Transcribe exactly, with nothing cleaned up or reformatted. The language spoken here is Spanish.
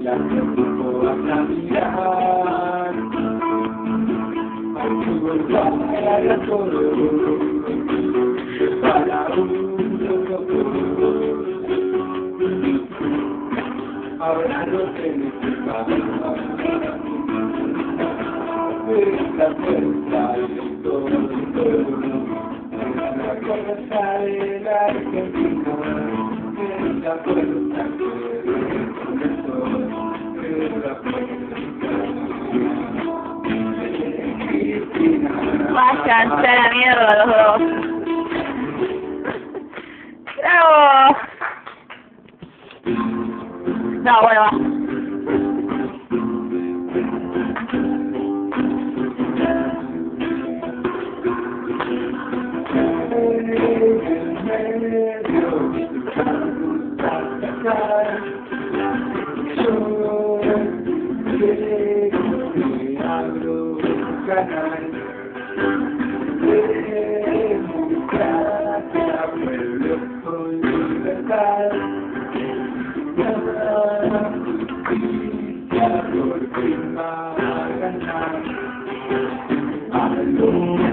la que tipo vas a mirar. Al fútbol para todos, para un loco. Ahora no tenés que pagar. Esta puerta y todo, la cosa de la Argentina, esta puerta que es la puerta. Váyanse a la mierda los dos. ¡Bravo! No, bueno, va. Aló.